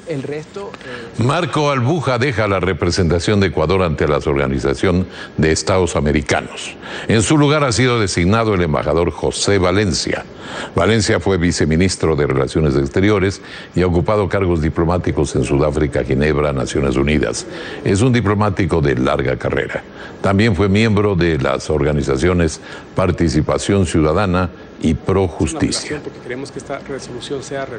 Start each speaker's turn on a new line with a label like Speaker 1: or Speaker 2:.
Speaker 1: El resto...
Speaker 2: Marco Albuja deja la representación de Ecuador ante la Organización de Estados Americanos. En su lugar ha sido designado el embajador José Valencia. Valencia fue viceministro de Relaciones Exteriores y ha ocupado cargos diplomáticos en Sudáfrica, Ginebra, Naciones Unidas. Es un diplomático de larga carrera. También fue miembro de las organizaciones Participación Ciudadana y Pro Justicia.
Speaker 1: Porque queremos que esta resolución sea